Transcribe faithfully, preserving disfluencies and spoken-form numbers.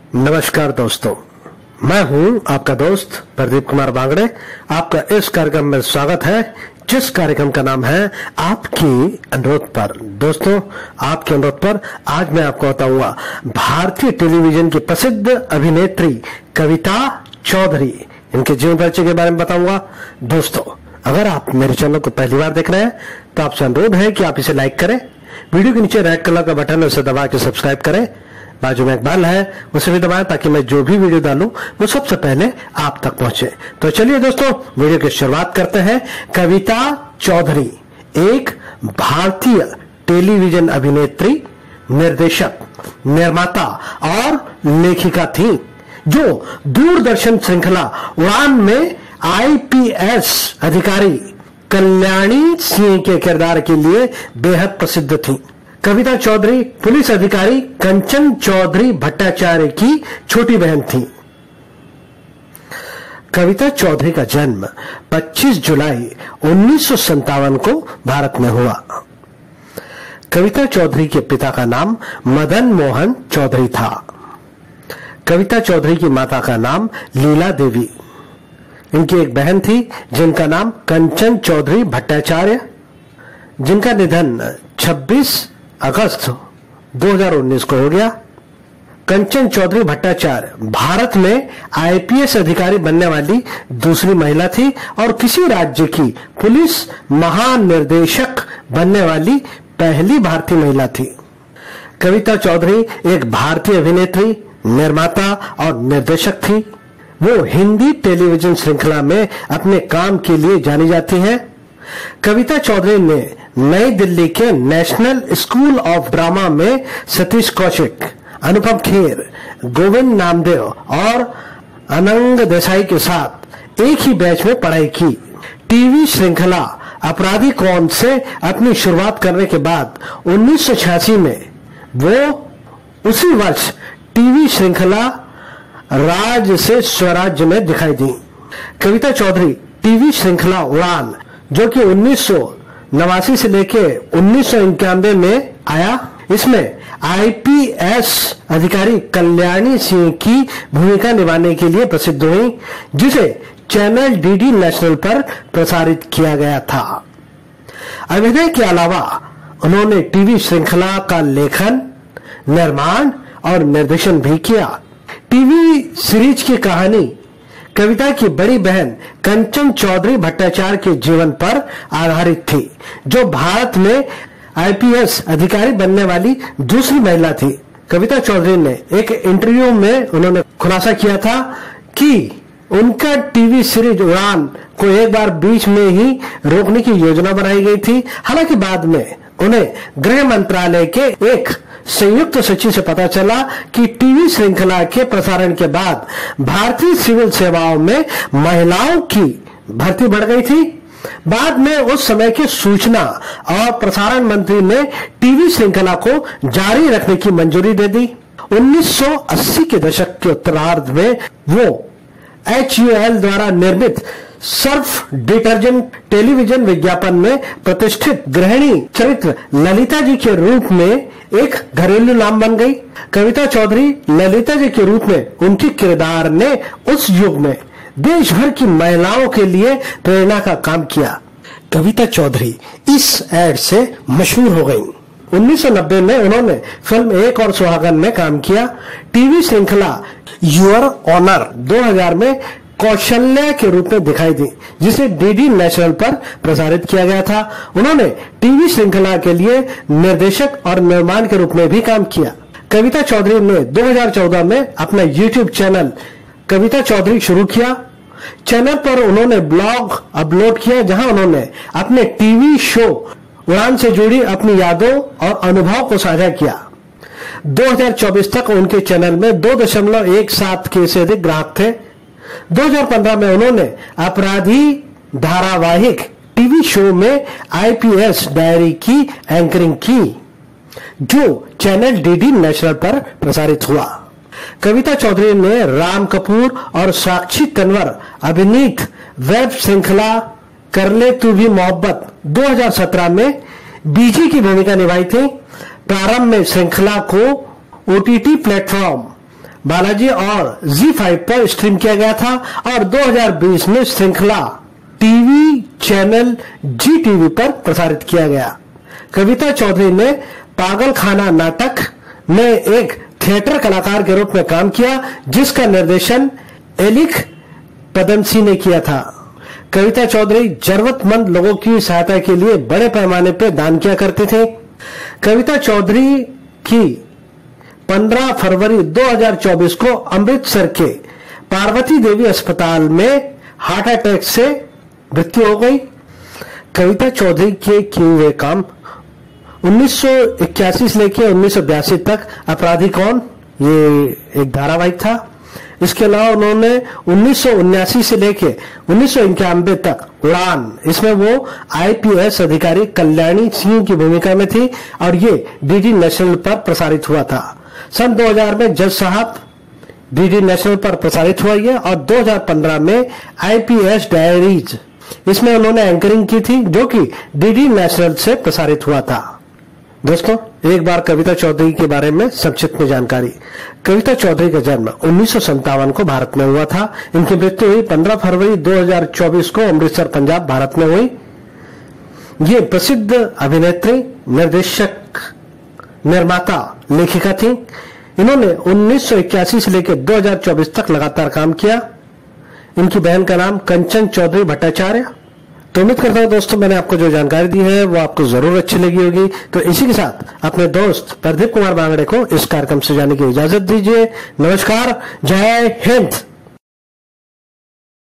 नमस्कार दोस्तों, मैं हूं आपका दोस्त प्रदीप कुमार बांगड़े। आपका इस कार्यक्रम में स्वागत है, जिस कार्यक्रम का नाम है आपकी अनुरोध पर। दोस्तों, आपके अनुरोध पर आज मैं आपको बताऊंगा भारतीय टेलीविजन की प्रसिद्ध अभिनेत्री कविता चौधरी, इनके जीवन परिचय के बारे में बताऊंगा। दोस्तों, अगर आप मेरे चैनल को पहली बार देख रहे हैं तो आपसे अनुरोध है कि आप इसे लाइक करें, वीडियो के नीचे रेड कलर का बटन है उसे दबा के सब्सक्राइब करें, बाजू में एक बेल है उसे भी दबाएं ताकि मैं जो भी वीडियो डालूं वो सबसे पहले आप तक पहुंचे। तो चलिए दोस्तों, वीडियो की शुरुआत करते हैं। कविता चौधरी एक भारतीय टेलीविजन अभिनेत्री, निर्देशक, निर्माता और लेखिका थी, जो दूरदर्शन श्रृंखला उड़ान में आईपीएस अधिकारी कल्याणी सिंह के किरदार के लिए बेहद प्रसिद्ध थी। कविता चौधरी पुलिस अधिकारी कंचन चौधरी भट्टाचार्य की छोटी बहन थी। कविता चौधरी का जन्म पच्चीस जुलाई उन्नीस सौ सत्तावन को भारत में हुआ। कविता चौधरी के पिता का नाम मदन मोहन चौधरी था। कविता चौधरी की माता का नाम लीला देवी। इनकी एक बहन थी जिनका नाम कंचन चौधरी भट्टाचार्य, जिनका निधन छब्बीस अगस्त दो हज़ार उन्नीस को हो गया। कंचन चौधरी भट्टाचार्य भारत में आईपीएस अधिकारी बनने वाली दूसरी महिला थी और किसी राज्य की पुलिस महानिर्देशक बनने वाली पहली भारतीय महिला थी। कविता चौधरी एक भारतीय अभिनेत्री, निर्माता और निर्देशक थी। वो हिंदी टेलीविजन श्रृंखला में अपने काम के लिए जानी जाती हैं। कविता चौधरी ने नई दिल्ली के नेशनल स्कूल ऑफ ड्रामा में सतीश कौशिक, अनुपम खेर, गोविंद नामदेव और अनंग देसाई के साथ एक ही बैच में पढ़ाई की। टीवी श्रृंखला अपराधी कौन से अपनी शुरुआत करने के बाद उन्नीस सौ छियासी में वो उसी वर्ष टीवी श्रृंखला राज से स्वराज्य में दिखाई दी। कविता चौधरी टीवी श्रृंखला उड़ान, जो कि उन्नीस सौ नवासी से लेके उन्नीस सौ इक्यानवे में आया, इसमें आईपीएस अधिकारी कल्याणी सिंह की भूमिका निभाने के लिए प्रसिद्ध हुई, जिसे चैनल डीडी नेशनल पर प्रसारित किया गया था। अभिनय के अलावा उन्होंने टीवी श्रृंखला का लेखन, निर्माण और निर्देशन भी किया। टीवी सीरीज की कहानी कविता की बड़ी बहन कंचन चौधरी भट्टाचार्य के जीवन पर आधारित थी, जो भारत में आईपीएस अधिकारी बनने वाली दूसरी महिला थी। कविता चौधरी ने एक इंटरव्यू में उन्होंने खुलासा किया था कि उनका टीवी सीरीज उड़ान को एक बार बीच में ही रोकने की योजना बनाई गई थी। हालांकि बाद में उन्हें गृह मंत्रालय के एक संयुक्त सचिव से पता चला कि टीवी श्रृंखला के प्रसारण के बाद भारतीय सिविल सेवाओं में महिलाओं की भर्ती बढ़ गई थी। बाद में उस समय के सूचना और प्रसारण मंत्री ने टीवी श्रृंखला को जारी रखने की मंजूरी दे दी। उन्नीस सौ अस्सी के दशक के उत्तरार्ध में वो एच यू एल द्वारा निर्मित सर्फ डिटर्जेंट टेलीविजन विज्ञापन में प्रतिष्ठित गृहिणी चरित्र ललिता जी के रूप में एक घरेलू नाम बन गई। कविता चौधरी ललिता जी के रूप में उनके किरदार ने उस युग में देश भर की महिलाओं के लिए प्रेरणा का काम किया। कविता चौधरी इस एड से मशहूर हो गईं। उन्नीस सौ नब्बे में उन्होंने फिल्म एक और सुहागन में काम किया। टीवी श्रृंखला योर ऑनर दो हज़ार में कौशल्या के रूप में दिखाई दी, जिसे डीडी नेशनल पर प्रसारित किया गया था। उन्होंने टीवी श्रृंखला के लिए निर्देशक और निर्माण के रूप में भी काम किया। कविता चौधरी ने दो हज़ार चौदह में अपना यूट्यूब चैनल कविता चौधरी शुरू किया। चैनल पर उन्होंने ब्लॉग अपलोड किया, जहां उन्होंने अपने टीवी शो उड़ान से जुड़ी अपनी यादों और अनुभव को साझा किया। दो हज़ार चौबीस तक उनके चैनल में दो दशमलव एक सात के से अधिक ग्राहक थे। दो हज़ार पंद्रह में उन्होंने अपराधी धारावाहिक टीवी शो में आईपीएस डायरी की एंकरिंग की, जो चैनल डीडी नेशनल पर प्रसारित हुआ। कविता चौधरी ने राम कपूर और साक्षी तन्वर अभिनीत वेब श्रृंखला कर ले तू भी मोहब्बत दो हज़ार सत्रह में बीजी की भूमिका निभाई थी। प्रारंभ में श्रृंखला को ओटीटी प्लेटफॉर्म बालाजी और जी फाइव पर स्ट्रीम किया गया था और दो हज़ार बीस में श्रृंखला टीवी चैनल जी टीवी पर प्रसारित किया गया। कविता चौधरी ने पागल खाना नाटक में एक थिएटर कलाकार के रूप में काम किया, जिसका निर्देशन एलिक पदमसी ने किया था। कविता चौधरी जरूरतमंद लोगों की सहायता के लिए बड़े पैमाने पर दान किया करते थे। कविता चौधरी की पंद्रह फरवरी दो हज़ार चौबीस को अमृतसर के पार्वती देवी अस्पताल में हार्ट अटैक से मृत्यु हो गई। कविता चौधरी के किए हुए काम उन्नीस सौ इक्यासी से लेकर उन्नीस सौ बयासी तक अपराधी कौन, ये एक धारावाहिक था। इसके अलावा उन्होंने उन्नीस सौ उन्यासी से लेकर उन्नीस सौ इक्यानवे तक उड़ान, इसमें वो आईपीएस अधिकारी कल्याणी सिंह की भूमिका में थी और ये डीडी नेशनल पर प्रसारित हुआ था। सन दो हज़ार में जज साहब डीडी नेशनल पर प्रसारित हुआ ये, और दो हज़ार पंद्रह में आईपीएस डायरीज, इसमें उन्होंने एंकरिंग की थी, जो कि डीडी नेशनल से प्रसारित हुआ था। दोस्तों, एक बार कविता चौधरी के बारे में संक्षिप्त में जानकारी। कविता चौधरी का जन्म उन्नीस सौ सत्तावन को भारत में हुआ था। इनकी मृत्यु हुई पंद्रह फरवरी दो हज़ार चौबीस को अमृतसर, पंजाब, भारत में हुई। ये प्रसिद्ध अभिनेत्री, निर्देशक, निर्माता, लेखिका थी। इन्होंने उन्नीस सौ इक्यासी से लेकर दो हज़ार चौबीस तक लगातार काम किया। इनकी बहन का नाम कंचन चौधरी भट्टाचार्य। तो उम्मीद करता हूं दोस्तों, मैंने आपको जो जानकारी दी है वो आपको जरूर अच्छी लगी होगी। तो इसी के साथ अपने दोस्त प्रदीप कुमार बांगड़े को इस कार्यक्रम से जाने की इजाजत दीजिए। नमस्कार, जय हिंद।